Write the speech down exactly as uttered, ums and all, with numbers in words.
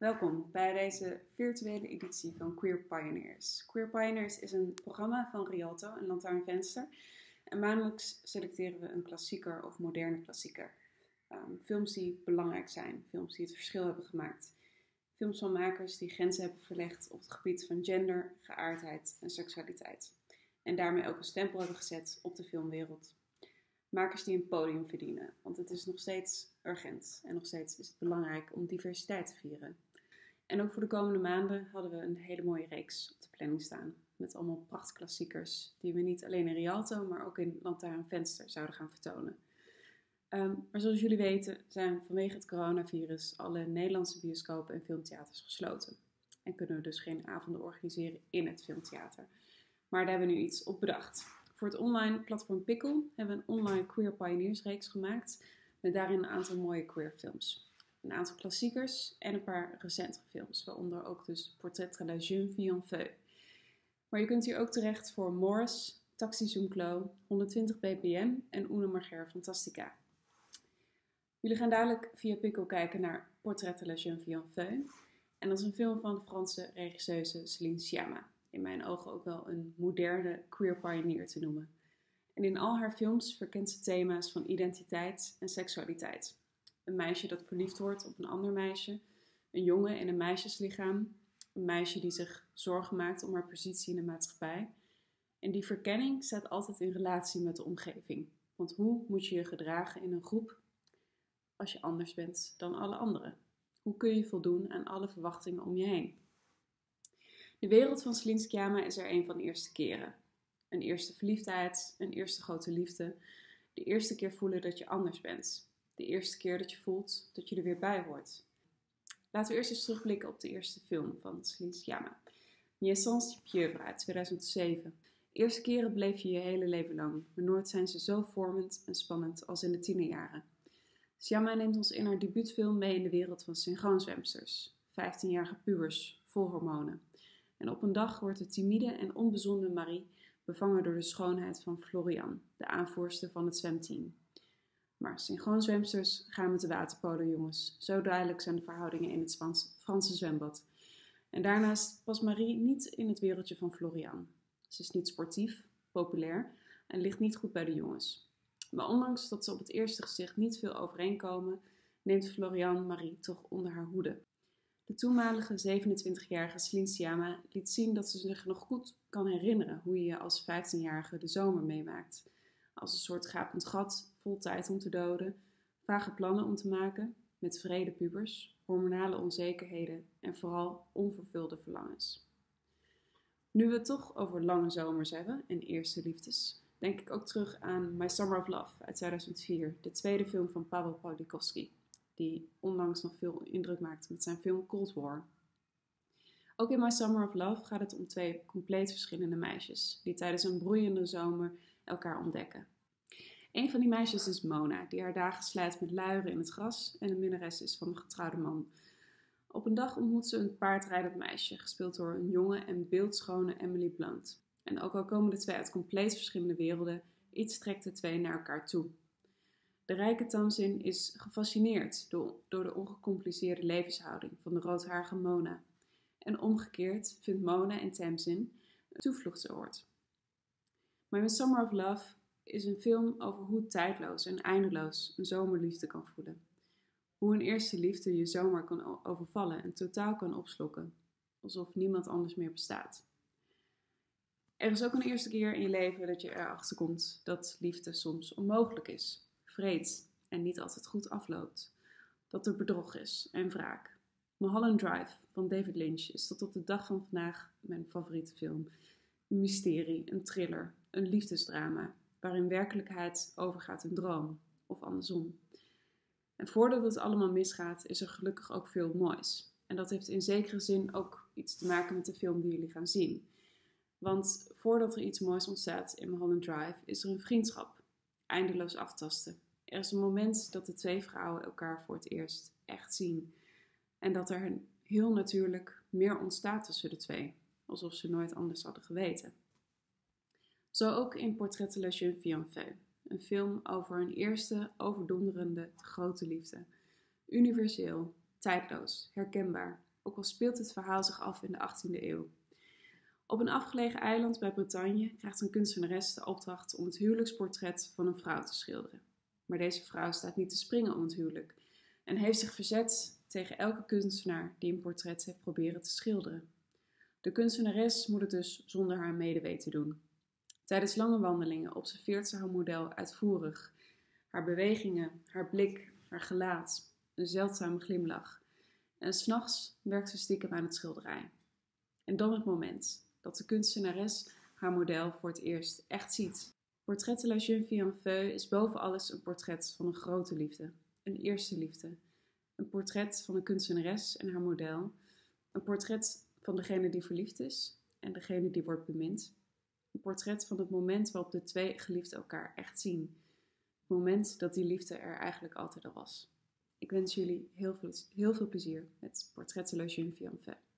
Welkom bij deze virtuele editie van Queer Pioneers. Queer Pioneers is een programma van Rialto, een lantaarnvenster. En maandelijks selecteren we een klassieker of moderne klassieker. Um, films die belangrijk zijn, films die het verschil hebben gemaakt. Films van makers die grenzen hebben verlegd op het gebied van gender, geaardheid en seksualiteit. En daarmee ook een stempel hebben gezet op de filmwereld. Makers die een podium verdienen, want het is nog steeds urgent en nog steeds is het belangrijk om diversiteit te vieren. En ook voor de komende maanden hadden we een hele mooie reeks op de planning staan. Met allemaal prachtklassiekers die we niet alleen in Rialto, maar ook in Lantaarnvenster zouden gaan vertonen. Um, maar zoals jullie weten zijn vanwege het coronavirus alle Nederlandse bioscopen en filmtheaters gesloten. En kunnen we dus geen avonden organiseren in het filmtheater. Maar daar hebben we nu iets op bedacht. Voor het online platform Pickle hebben we een online Queer Pioneers reeks gemaakt. Met daarin een aantal mooie queer films. Een aantal klassiekers en een paar recentere films. Waaronder ook dus Portrait de la jeune fille en feu. Maar je kunt hier ook terecht voor Morris, Taxi Zoomklo, honderdtwintig B P M en Una Marger Fantastica. Jullie gaan dadelijk via Pickle kijken naar Portrait de la jeune fille en feu. En dat is een film van de Franse regisseuse Céline Sciamma. In mijn ogen ook wel een moderne queer pioneer te noemen. En in al haar films verkent ze thema's van identiteit en seksualiteit. Een meisje dat verliefd wordt op een ander meisje, een jongen in een meisjeslichaam, een meisje die zich zorgen maakt om haar positie in de maatschappij. En die verkenning staat altijd in relatie met de omgeving. Want hoe moet je je gedragen in een groep als je anders bent dan alle anderen? Hoe kun je voldoen aan alle verwachtingen om je heen? De wereld van Céline Sciamma is er een van de eerste keren. Een eerste verliefdheid, een eerste grote liefde. De eerste keer voelen dat je anders bent. De eerste keer dat je voelt dat je er weer bij hoort. Laten we eerst eens terugblikken op de eerste film van Céline Sciamma. Naissance de Pieuvre uit tweeduizend zeven. Eerste keren beleef je je hele leven lang, maar nooit zijn ze zo vormend en spannend als in de tienerjaren. Sciamma neemt ons in haar debuutfilm mee in de wereld van synchroonzwemsters. vijftienjarige pubers, vol hormonen. En op een dag wordt de timide en onbezonnen Marie bevangen door de schoonheid van Florian, de aanvoerster van het zwemteam. Maar synchroonzwemsters gaan met de waterpolo, jongens. Zo duidelijk zijn de verhoudingen in het Franse zwembad. En daarnaast past Marie niet in het wereldje van Florian. Ze is niet sportief, populair en ligt niet goed bij de jongens. Maar ondanks dat ze op het eerste gezicht niet veel overeenkomen, neemt Florian Marie toch onder haar hoede. De toenmalige zevenentwintigjarige Céline Sciamma liet zien dat ze zich nog goed kan herinneren hoe je je als vijftienjarige de zomer meemaakt. Als een soort gapend gat, vol tijd om te doden, vage plannen om te maken, met vrede pubers, hormonale onzekerheden en vooral onvervulde verlangens. Nu we het toch over lange zomers hebben en eerste liefdes, denk ik ook terug aan My Summer of Love uit tweeduizend vier, de tweede film van Paweł Pawlikowski, die onlangs nog veel indruk maakte met zijn film Cold War. Ook in My Summer of Love gaat het om twee compleet verschillende meisjes, die tijdens een broeiende zomer elkaar ontdekken. Een van die meisjes is Mona, die haar dagen slijt met luieren in het gras en een minnares is van een getrouwde man. Op een dag ontmoet ze een paardrijdend meisje, gespeeld door een jonge en beeldschone Emily Blunt. En ook al komen de twee uit compleet verschillende werelden, iets trekt de twee naar elkaar toe. De rijke Tamsin is gefascineerd door, door de ongecompliceerde levenshouding van de roodharige Mona. En omgekeerd vindt Mona en Tamsin een toevluchtsoord. My Summer of Love is een film over hoe tijdloos en eindeloos een zomerliefde kan voelen. Hoe een eerste liefde je zomaar kan overvallen en totaal kan opslokken, alsof niemand anders meer bestaat. Er is ook een eerste keer in je leven dat je erachter komt dat liefde soms onmogelijk is, vreed en niet altijd goed afloopt. Dat er bedrog is en wraak. Mulholland Drive van David Lynch is tot op de dag van vandaag mijn favoriete film. Een mysterie, een thriller, een liefdesdrama, waarin werkelijkheid overgaat in droom, of andersom. En voordat het allemaal misgaat, is er gelukkig ook veel moois. En dat heeft in zekere zin ook iets te maken met de film die jullie gaan zien. Want voordat er iets moois ontstaat in Mulholland Drive, is er een vriendschap. Eindeloos aftasten. Er is een moment dat de twee vrouwen elkaar voor het eerst echt zien. En dat er heel natuurlijk meer ontstaat tussen de twee. Alsof ze nooit anders hadden geweten. Zo ook in Portrait de la jeune fille en feu. Een film over een eerste, overdonderende, grote liefde. Universeel, tijdloos, herkenbaar. ook al speelt het verhaal zich af in de achttiende eeuw. Op een afgelegen eiland bij Bretagne krijgt een kunstenares de opdracht om het huwelijksportret van een vrouw te schilderen. Maar deze vrouw staat niet te springen om het huwelijk en heeft zich verzet tegen elke kunstenaar die een portret heeft proberen te schilderen. De kunstenares moet het dus zonder haar medeweten doen. Tijdens lange wandelingen observeert ze haar model uitvoerig. Haar bewegingen, haar blik, haar gelaat, een zeldzame glimlach. En 's nachts werkt ze stiekem aan het schilderij. En dan het moment dat de kunstenares haar model voor het eerst echt ziet. Portrait de la jeune fille en feu is boven alles een portret van een grote liefde, een eerste liefde. Een portret van een kunstenares en haar model. Een portret van degene die verliefd is en degene die wordt bemind. Een portret van het moment waarop de twee geliefden elkaar echt zien. Het moment dat die liefde er eigenlijk altijd al was. Ik wens jullie heel veel, heel veel plezier met Portrait de la jeune fille en feu.